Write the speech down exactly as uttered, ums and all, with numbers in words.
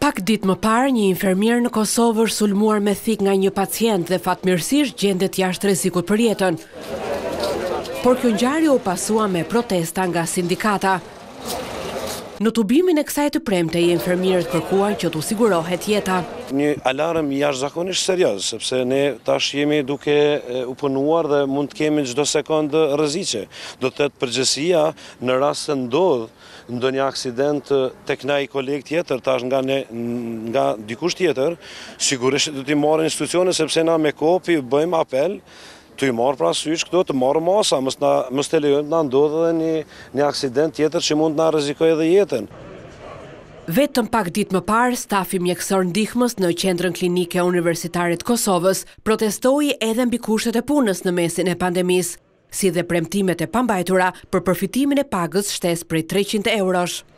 Pak ditë më parë, një infermier në Kosovë është sulmuar me thik nga një pacient dhe fatmirësisht gjendet jashtë rrezikut për jetën. Por kjo ngjarje u pasua me protesta nga sindikata. Në tubimin e kësaj të premte, infermierët kërkuan që t'u sigurohet jeta. Një alarm jashtëzakonisht serioz, sepse ne tash jemi duke u punuar dhe mund të kemi çdo sekondë rreziqe. Do të thotë përgjegjësia në rast se ndodh ndonjë aksident tek na i koleg tjetër, tash nga ne, nga dikush tjetër, sigurisht do t'i marrin institucione sepse na me kopi bëjmë apel të i marrë parasysh këto të marrë masa, mos na mos të lejojmë të na ndodhë edhe një, një aksident tjetër që mund të na rrezikojë edhe jetën. Vetëm pak ditë më parë, stafi mjekësor ndihmës në Qendrën Klinike Universitare të Kosovës protestoi edhe mbi kushtet e punës në mesin e pandemisë, si dhe premtimet e pambajtura për përfitimin e pagës shtesë prej treqind eurosh.